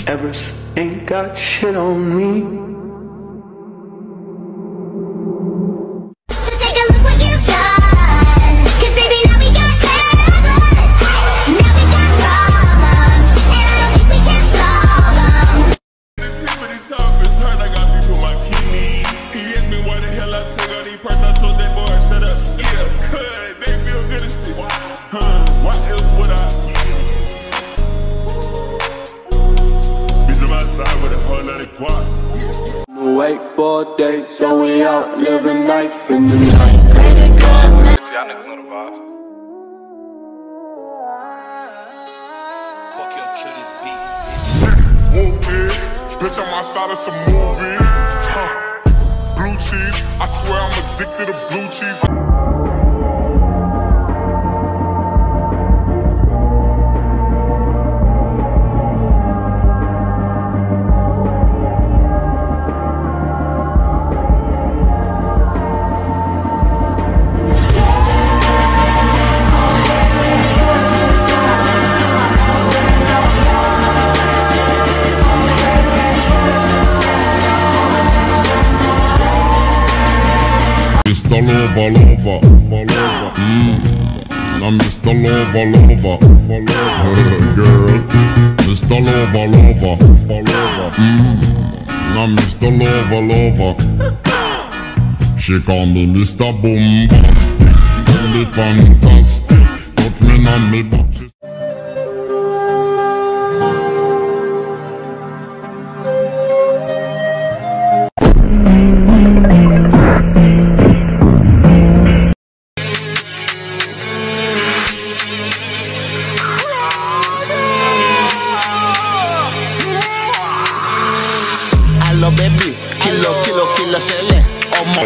Everest ain't got shit on me. Wakeboard day, so we out living life in the night. Credit card, man. See, y'all niggas know the vibes. Fuck your kill this beat. Whoop it, bitch, I'm outside of some movie. Blue cheese, I swear I'm addicted to blue cheese. Mr. Lover, lover, I'm Mr. Lover, lover, girl. Mr. Lover, lover, I'm Mr. Lover, lover. She call me Mr. Bombastic, tell me fantastic, touch me on me back. Baby, kilo, shele, omo.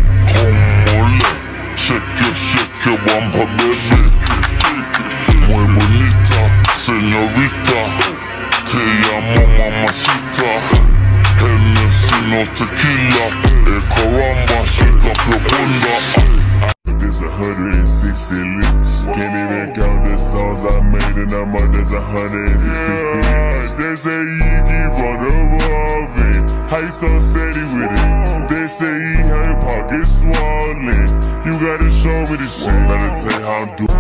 Shake your bumper, baby. Muy bonita, señorita. Te llamo mamacita. Hennessy, no tequila. Caramba, shake up your bunda. There's 160 licks. Can't even count the songs I made in a month. There's 160 beats. They say you keep on evolving. How you so steady with it? They say he had your pockets swollen. You gotta show me the shit. Better tell you how I'm doing.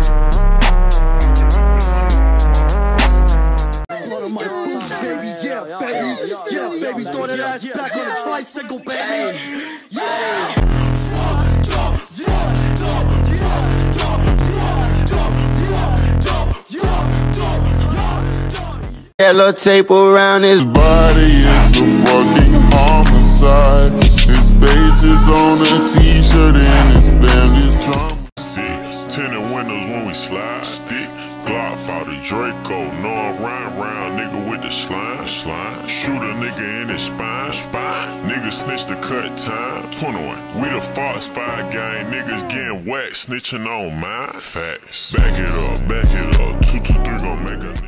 Baby, throw that ass back on the tricycle, baby. Yellow tape around his body is a fucking homicide. His face is on a t-shirt and his family's trauma. See, tinted windows when we slide. Stick, Glock for the Draco. No, I'm round nigga with the slime. Shoot a nigga in his spine. Nigga snitch the cut time. 21. We the Fox 5 gang. Niggas getting whacked, snitching on mine. Facts. Back it up. 223 gon' make a nigga.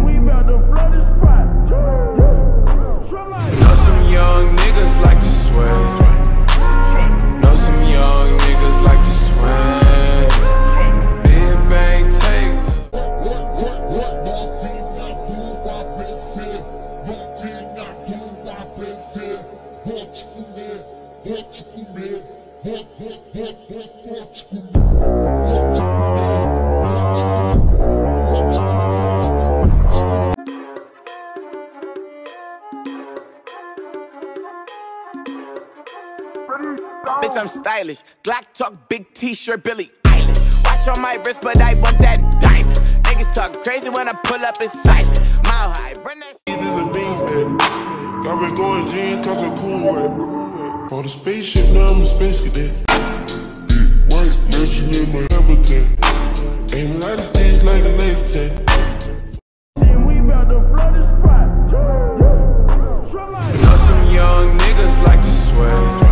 Know some young niggas like to swear. Know some young niggas like to swim. Big bang take. Bitch, I'm stylish. Glock talk, big t-shirt, Billie Eilish. Watch on my wrist, but I want that diamond. Niggas talk crazy when I pull up, it's silent. Mile high, run that shit. This is a beanbag. Got me going jeans cause I'm cool with. For the spaceship, now I'm a space cadet. White legend in my habitat. Aim like a stage like a laser. Know some young niggas like to swear.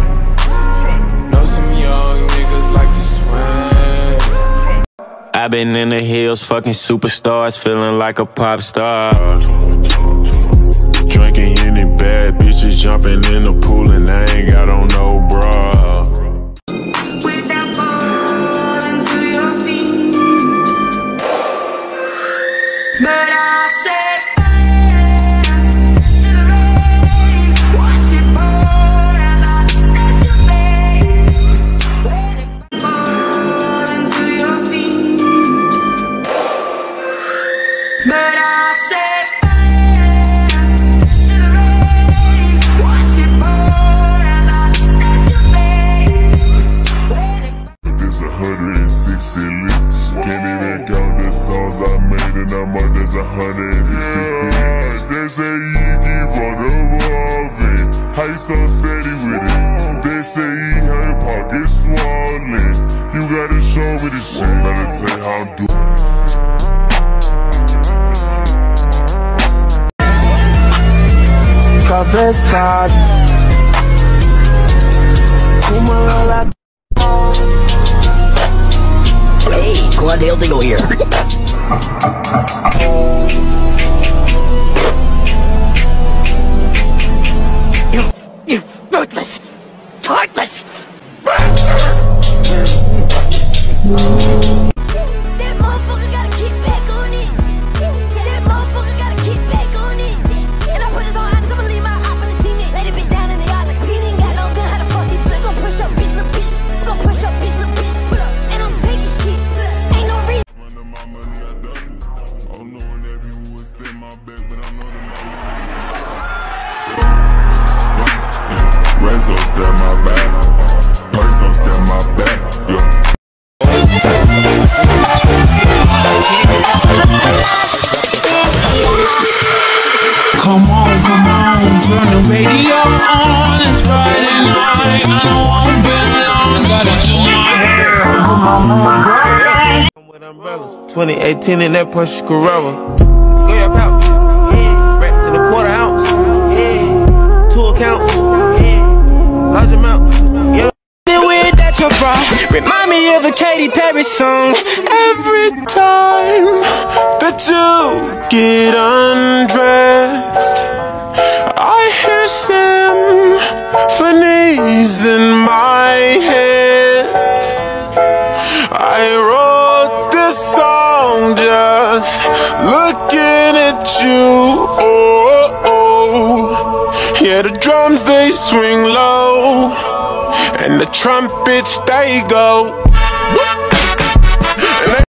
I've been in the hills, fucking superstars, feeling like a pop star. Drinking Henny, bad bitches jumping in the pool, and I ain't got on no bra. Without falling to your feet, but I said, I made in a month, that's 160. They say he keep on evolving. How you so steady with it? They say he her pockets swollen. You gotta show me the shit. Better tell you how I'm doing. Travestado. Hey, Quadale Dingle here. You ruthless, heartless. That motherfucker gotta kick back on it. That motherfucker gotta kick back on it. And I put this on honest, I'ma leave my eye for the scene. Lay the bitch down in the yard like a beat. Ain't got no gun, how the fuck these flips? Gon' push up, bitch, little bitch. We gon' push up, bitch, little bitch. Pull up, and I'm taking shit. Ain't no reason. Reds don't stare my back, purse don't stare my back, yeah. Come on, turn the radio on. It's Friday night, and I won't be alone. Gotta do my hair. With umbrellas, 2018 in that Porsche Carrera. Go your pouch, racks in a quarter ounce, 2 accounts, large amount. Yeah. The way that you brought remind me of a Katy Perry song. Every time that you get undressed, I hear symphonies in my head. I wrote this song just looking at you. Oh, yeah, the drums they swing low, and the trumpets they go.